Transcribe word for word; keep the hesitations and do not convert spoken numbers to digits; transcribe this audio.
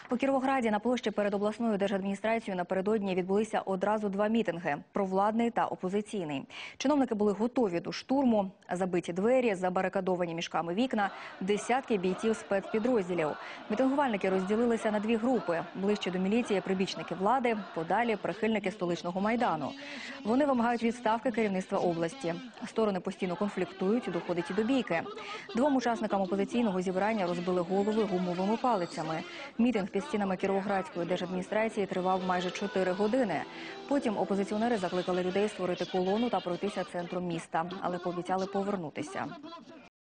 У Кіровограді на площі перед обласною держадміністрацією напередодні відбулися одразу два мітинги – провладний та опозиційний. Чиновники були готові до штурму, забиті двері, забарикадовані мішками вікна, десятки бійців спецпідрозділів. Мітингувальники розділилися на дві групи – ближче до міліції прибічники влади, подалі прихильники столичного Майдану. Вони вимагають відставки керівництва області. Сторони постійно конфліктують, доходить і до бійки. Двом учасникам опозиційного зібрання розбили голови гумовими палицями. Мітинг під стінами Кіровоградської держадміністрації тривав майже чотири години. Потім опозиціонери закликали людей створити колону та пройтися центром міста, але пообіцяли повернутися.